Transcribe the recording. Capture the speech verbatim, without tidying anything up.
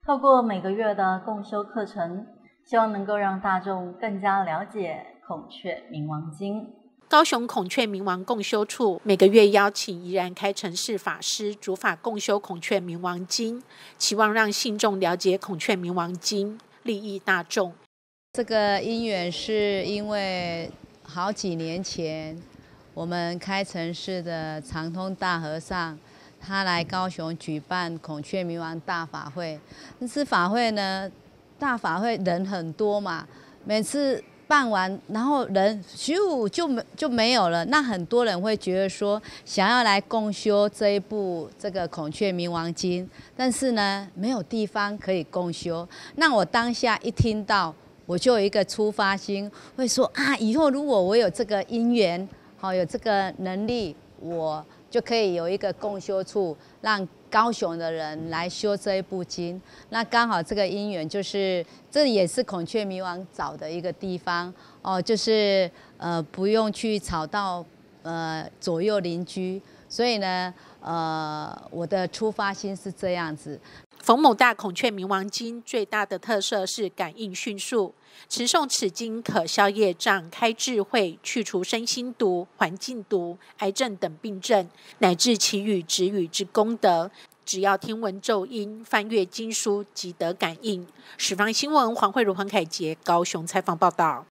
透过每个月的共修课程，希望能够让大众更加了解孔雀明王经。 高雄孔雀明王共修处每个月邀请宜兰开城市法师主法共修孔雀明王经，期望让信众了解孔雀明王经，利益大众。 这个因缘是因为好几年前，我们开城市的长通大和尚，他来高雄举办孔雀明王大法会。那次法会呢，大法会人很多嘛，每次办完，然后人咻就没就没有了。那很多人会觉得说，想要来共修这一部这个孔雀明王经，但是呢，没有地方可以共修。那我当下一听到，我就有一个出发心，会说啊，以后如果我有这个因缘，好有这个能力，我就可以有一个共修处，让高雄的人来修这一部经。那刚好这个因缘就是，这也是孔雀明王找的一个地方哦，就是呃不用去吵到呃左右邻居，所以呢，呃我的出发心是这样子。 逢某大孔雀明王经最大的特色是感应迅速，持诵此经可消业障、开智慧、去除身心毒、环境毒、癌症等病症，乃至祈语止语之功德。只要听闻咒音、翻阅经书，即得感应。十方新闻黄慧茹、黄凯杰高雄采访报道。